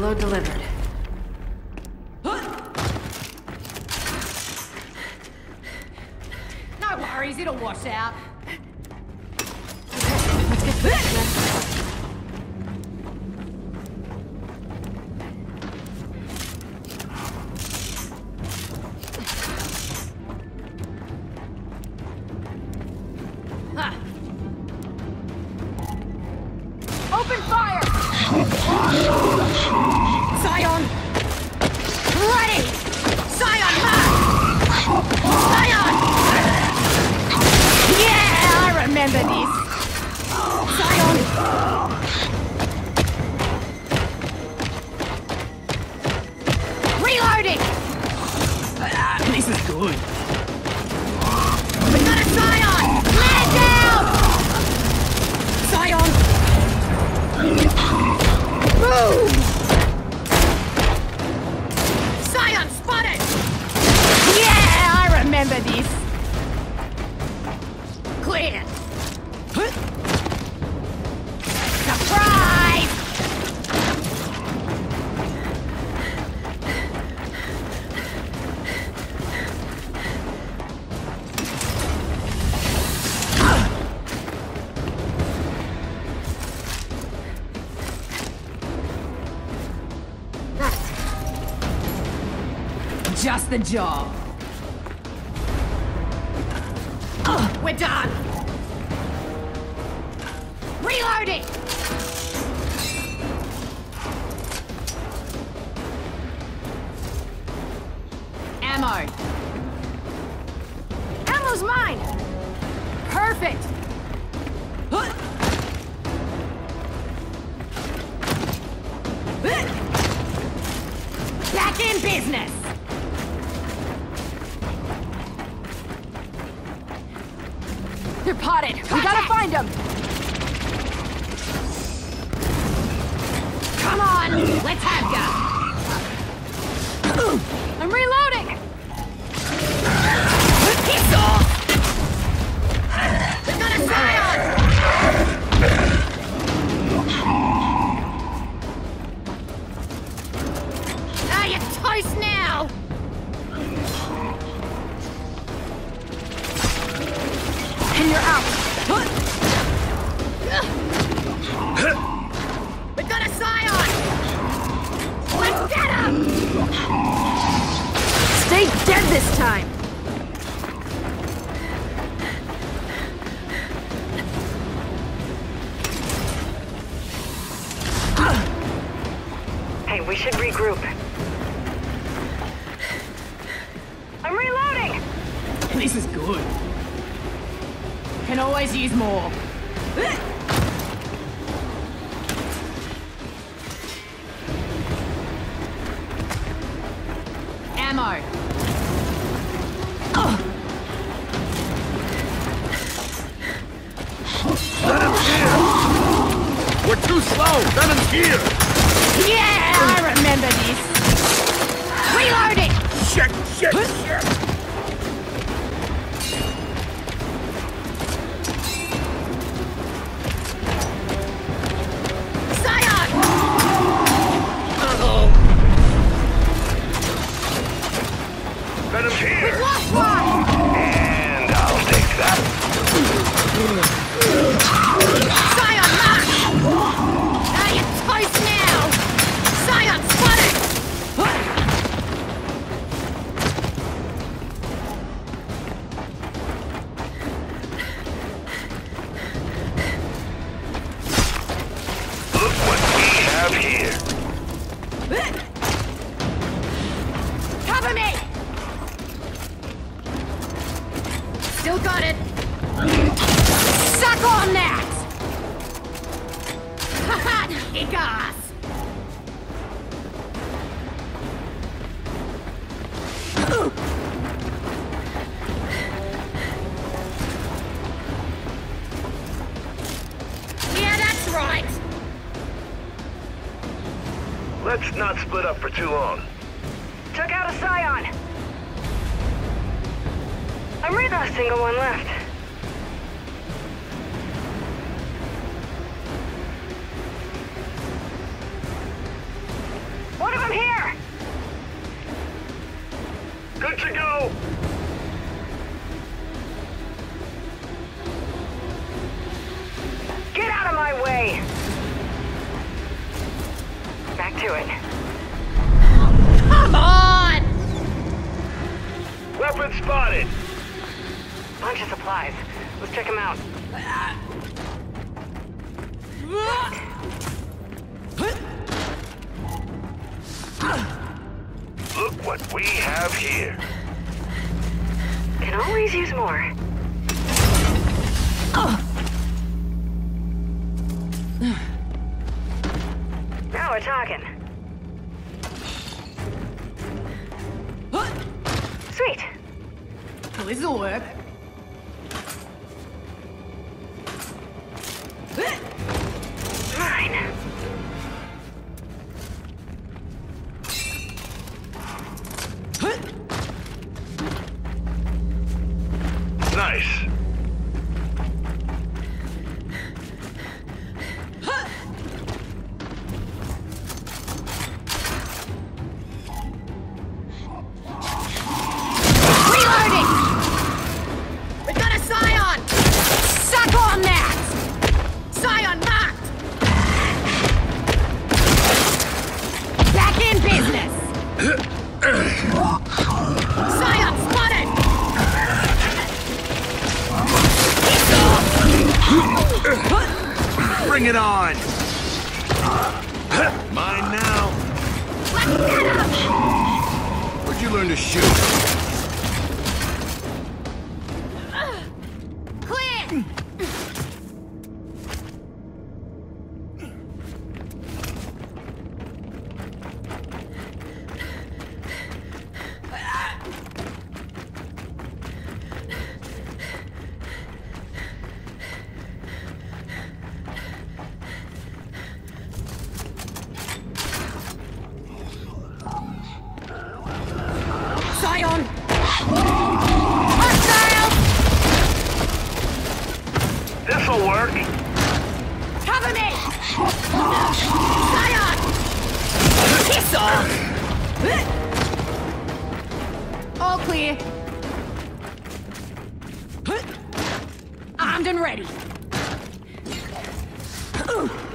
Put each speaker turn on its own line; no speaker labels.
Payload delivered.
No worries, it'll wash out. Open fire! Scion! Ready! Scion, mark! Scion! Yeah, I remember this! Scion! Reloading!
This is good.
We got a Scion! Man down! Scion! Boom! Scion spotted! Yeah, I remember this. Clear. Surprise! Just the job. We're done. Reloading. Ammo. Ammo's mine. Perfect. Back in business. They're potted. We gotta find them. Come on, let's have ya. I'm reloading. Piss off. We got a Scion. Ah, you're toast now. And you're out. We got a Scion! Let's get him!
Stay dead this time!
Hey, we should regroup. I'm reloading!
This is good.
Can always use more. Ammo.
Venom's here! We're too slow! Venom's here!
Yeah, I remember this. Reloading!
Shit! Shit! Shit! Venom's here!
We've lost one!
And I'll take that.
Scion, mark! Ah, you're toast now! Scion, spotted!
Look what we have here.
Cover me! Still got it! Suck on that! Haha, Igas! Yeah, that's right!
Let's not split up for too long.
Took out a Scion! I'm really not a single one left. doing?
Come on!
Weapon spotted!
Bunch of supplies. Let's check them out.
Look what we have here.
Can always use more. Now we're talking. Sweet.
Well, this'll work.
Fine.
Nice.
Reloading! We got a Scion! Suck on that! Scion marked! Back in business! Scion spotted!
Bring it on! Mine now.
Let's get him!
Where'd you learn to shoot?
Clear! Scion! Hostile!
This'll work.
Cover me! Scion! Piss off! All clear. Armed and ready.